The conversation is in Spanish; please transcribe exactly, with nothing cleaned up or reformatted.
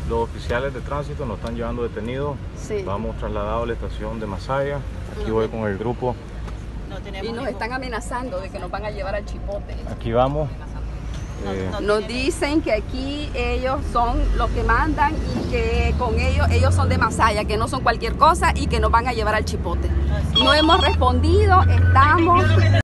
Los oficiales de tránsito nos están llevando detenidos. Sí. Vamos trasladados a la estación de Masaya. Aquí voy con el grupo. Y nos están amenazando de que nos van a llevar al Chipote. Aquí vamos. Eh, Nos dicen que aquí ellos son los que mandan y que con ellos, ellos son de Masaya, que no son cualquier cosa y que nos van a llevar al Chipote. No hemos respondido, estamos...